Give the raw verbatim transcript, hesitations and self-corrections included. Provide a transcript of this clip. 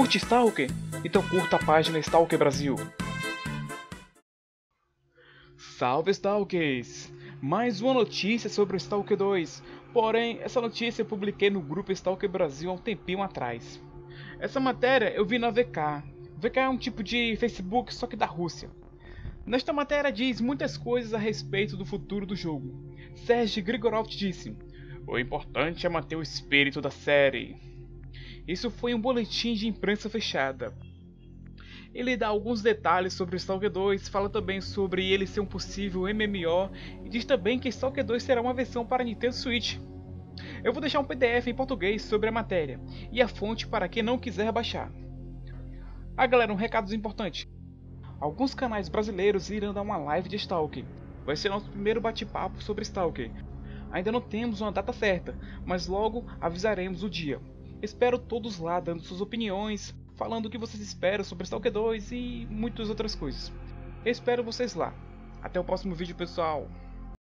Curte Stalker? Então curta a página Stalker Brasil. Salve Stalkers! Mais uma notícia sobre o Stalker dois, porém essa notícia eu publiquei no grupo Stalker Brasil há um tempinho atrás. Essa matéria eu vi na V K. V K é um tipo de Facebook só que da Rússia. Nesta matéria diz muitas coisas a respeito do futuro do jogo. Sergei Grigorov disse: "O importante é manter o espírito da série." Isso foi um boletim de imprensa fechada. Ele dá alguns detalhes sobre o Stalker dois, fala também sobre ele ser um possível M M O e diz também que Stalker dois será uma versão para Nintendo Switch. Eu vou deixar um P D F em português sobre a matéria e a fonte para quem não quiser baixar. Ah galera, um recado importante. Alguns canais brasileiros irão dar uma live de Stalker. Vai ser nosso primeiro bate-papo sobre Stalker. Ainda não temos uma data certa, mas logo avisaremos o dia. Espero todos lá dando suas opiniões, falando o que vocês esperam sobre Stalker dois e muitas outras coisas. Eu espero vocês lá. Até o próximo vídeo, pessoal.